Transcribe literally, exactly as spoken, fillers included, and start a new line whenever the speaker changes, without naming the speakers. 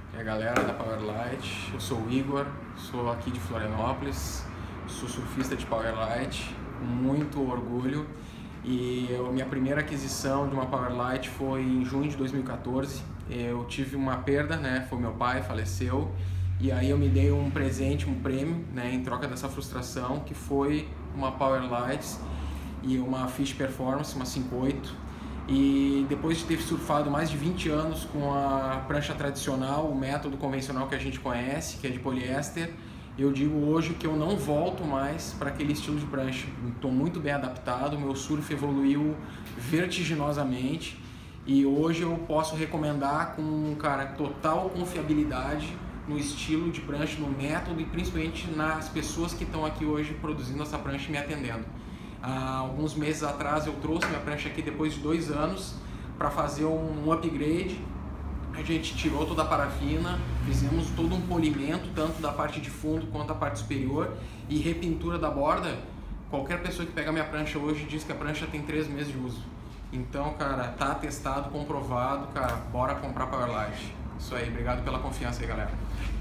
E a galera da Powerlite, eu sou o Igor, sou aqui de Florianópolis, sou surfista de Powerlite, com muito orgulho. E a minha primeira aquisição de uma Powerlite foi em junho de dois mil e quatorze. Eu tive uma perda, né? Foi meu pai, faleceu. E aí eu me dei um presente, um prêmio, né? Em troca dessa frustração, que foi uma Powerlite e uma Fish Performance, uma cinco oito. E depois de ter surfado mais de vinte anos com a prancha tradicional, o método convencional que a gente conhece, que é de poliéster, eu digo hoje que eu não volto mais para aquele estilo de prancha. Estou muito bem adaptado, meu surf evoluiu vertiginosamente e hoje eu posso recomendar com, cara, total confiabilidade no estilo de prancha, no método e principalmente nas pessoas que estão aqui hoje produzindo essa prancha e me atendendo. Há alguns meses atrás eu trouxe minha prancha aqui depois de dois anos para fazer um upgrade. A gente tirou toda a parafina, fizemos todo um polimento, tanto da parte de fundo quanto da parte superior, e repintura da borda. Qualquer pessoa que pega minha prancha hoje diz que a prancha tem três meses de uso. Então, cara, tá testado, comprovado, cara, bora comprar Powerlite. Isso aí, obrigado pela confiança aí, galera.